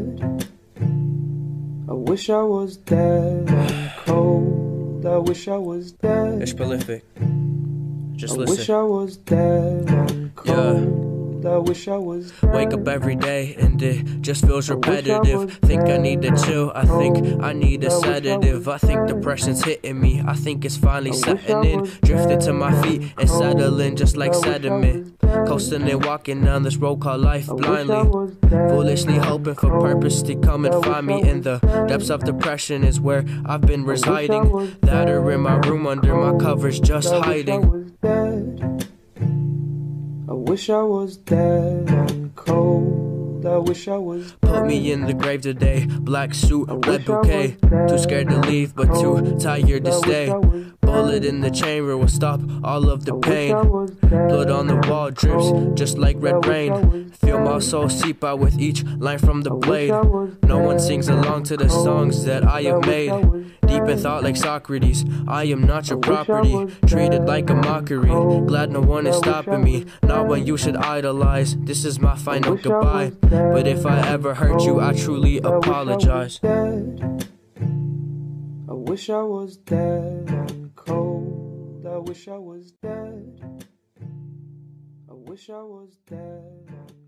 dead. I wish I was dead and cold. I wish I was dead. It's prolific. Just I listen. wish I was dead and cold. I wish I was dead. Wake up every day and it just feels repetitive. Think I need to chill, I think I need a sedative. I think depression's hitting me, I think it's finally setting in. Drifting to my feet and settling just like sediment. Coasting and walking down this road called life blindly. Foolishly hoping for purpose to come and find me. In the depths of depression is where I've been residing. That or in my room under my covers just hiding. I wish I was dead and cold. I wish I was dead. Put me in the grave today. Black suit, red bouquet. Too scared to leave, but too tired to stay. Bullet in the chamber will stop all of the pain. Blood on the wall drips just like red rain. Feel my soul seep out with each line from the blade. No one sings along to the songs that I have made. Deep in thought like Socrates, I am not your property. Treated like a mockery, glad no one is stopping me. Not what you should idolize, this is my final goodbye. But if I ever hurt you, I truly apologize. I wish I was dead and cold. I wish I was dead. I wish I was dead and